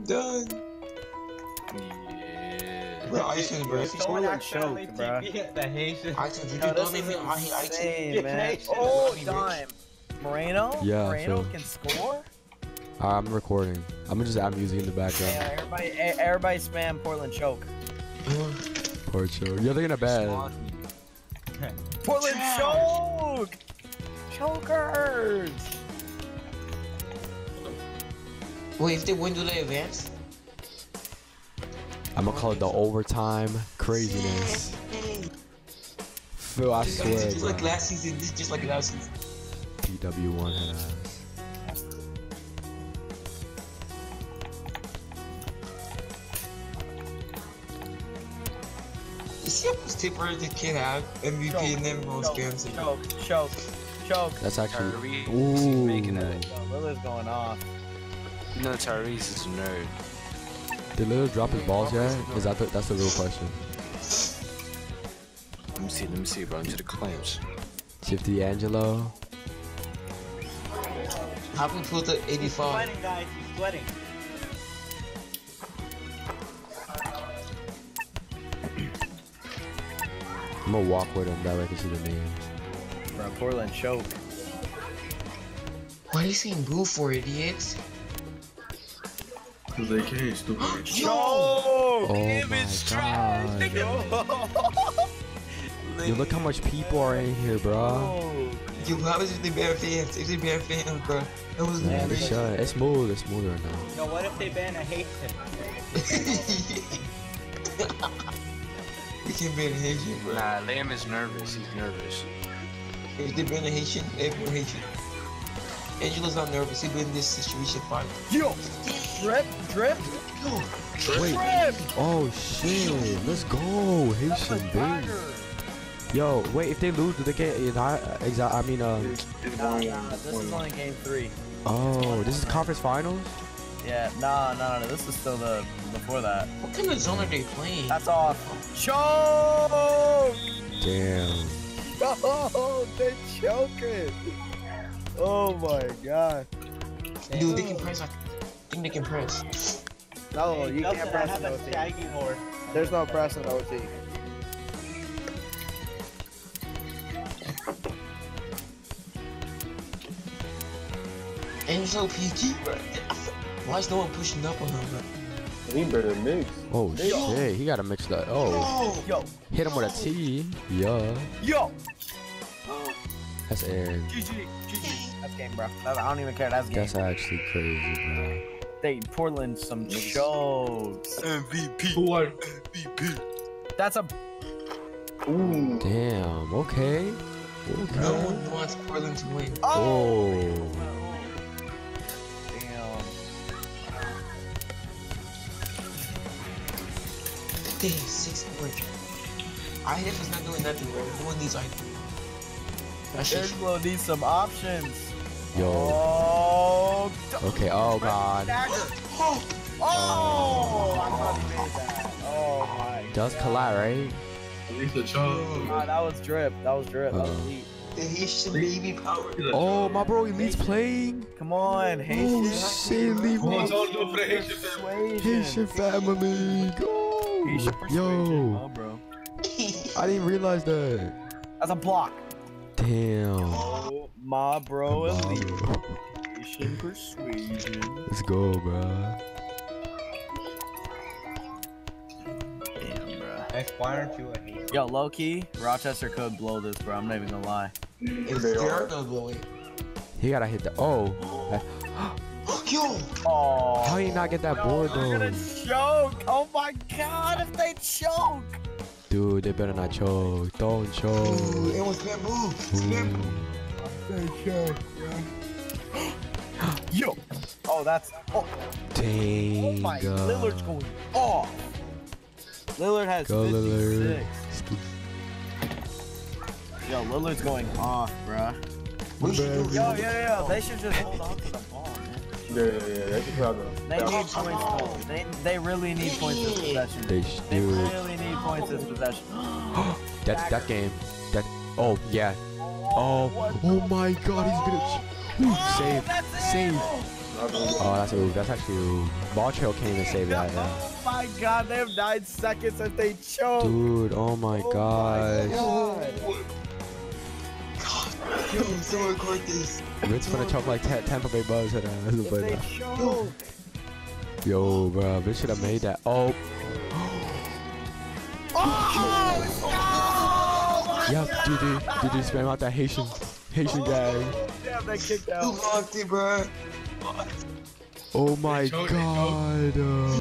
done. Yeah. Bro, Iceland, bro. Someone accidentally choke, bruh. TP the Haitian. Iceland, you No, don't this even. I is hate insane, man. Nation. Oh, Rich. dime. Moreno? Yeah, Moreno Phil. can score? I'm recording. I'm music in the background. Yeah, everybody spam Portland choke. Poor show. Yeah, they're gonna bet. Portland choke! Chokers! Wait, if they win, do they advance? I'm gonna call it the overtime craziness. Phil, I swear, Just bro. like last season. This is just like last season. PW1 head ass. You see how much tipper the kid have? MVP and then most games. Choke. That's actually. Tyrese Ooh. is making that. Yo, Lillard's going off. You know Tyrese is a nerd. Did Lillard drop his balls yet? Is that that's the real question? Let me see, bro. Into the claims. Shifty Angelo. How can we put the 85? Sweating, guys. He's sweating. I'm gonna walk with him that way I can see the name. Bro, Portland choke. Why are you saying boo for idiots? Cause they can't, stupid. Choke! Oh my god. Yo, look how much people are in here, bro. Yo, how is it the Bear fans? If they Bear fans, bro. That was Yeah, they great. should. It's smooth. It's smoother now. You know, what if they ban a Haitian? We can't ban a Haitian, bro. Nah, Liam is nervous. He's nervous. If they ban a Haitian, everyone Haitian. Angelo's not nervous. He's been in this situation fine. Yo! Drip! Yo, Wait. Drip! Oh shit. Let's go. Haitian baby. Yo, wait. If they lose, do they get? It's Nah, one, this is only game 3. Oh, this is conference finals. Yeah, no. This is still the before that. what kind of zone are they playing? That's off. Choke! Damn. Oh, they choking. Oh my god. Dude, they can press. I think they can press. No, Hey, you Justin, can't I press have in a OT. shaggy horse. There's no press in OT. Angelo PG, bro. Why is no one pushing up on him, bro? He better mix. Oh shit. He gotta mix that. Oh, Yo, hit him with a T. Yeah. yo! That's Aaron. GG. That's game, bro. I don't even care. That's game. That's actually crazy, bro. They Portland some chokes. MVP. Who won? MVP. That's a Ooh. Damn. Okay. No Okay. one wants Portland to win. Oh. damn. Damn, 6 points. IF is not doing nothing, bro. No one needs IF. That shit. Angelo needs some options. Yo. Oh, Okay. Oh god. dagger. Oh, Oh, I thought he made that. Oh my. Does collide, right? At least a chunk. God, that was drip. That was drip. That was elite. the Haitian baby power. Oh, my bro, Elite's playing. Come on, Oh Haitian. shit, Elite. Come on, don't do it for the Haitian family. Haitian family. Go. Haitian persuasion, Yo. bro. I didn't realize that. That's a block. Damn. Oh, my bro, Wow. elite. Haitian persuasion. Let's go, bro. Damn, bro. Hey, why aren't you a Haitian? Yo, low key, Rochester could blow this, bro. I'm not even gonna lie. If They they're are. not blowing. He gotta hit the. Oh. Yo! Oh. How you not get that board They're though? gonna choke. Oh my god, if they choke. Dude, they better not choke. Don't Ooh, choke. it was bamboo. It's bamboo. Yo. Oh, that's. Oh, Dang. oh my. Lillard's going off. Lillard has Go 56. Lillard. Yo, Lillard's going off, bruh. We should do Yo. They should just hold on to the ball, man. Yeah. That's just how They need points. They really need points this possession. They They should. really need points this possession. That game. That. Oh yeah. Oh. Oh my God. He's gonna. Ooh, save. That's it. Save. Oh, that's a oof. That's actually a oof. Ball Trail can't even save that. Yeah. Oh my god, they have 9 seconds if they choke. Dude, oh my gosh. Yo, someone record this. Ritz finna choke like Tampa Bay Bucks. But, If they choke. yo, bro, Ritz should have made that. Oh. Yep, dude, spam out that Haitian guy. Damn, they kicked Who out. blocked it, bro? Oh my god.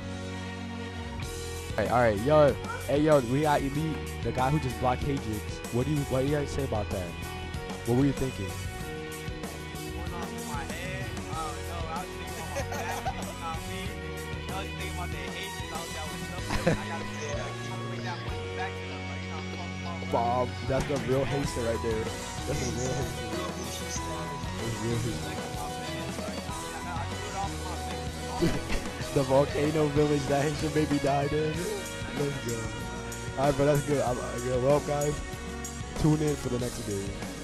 Alright, yo, hey yo, we got Elite, the guy who just blocked Hatrix. What do you guys say about that? What were you thinking? Bob, that's the real haster right there. That's a real haster. That's real haster. The volcano village that Haitian baby died in. Let's go. Alright, but that's good. Well, guys, tune in for the next video.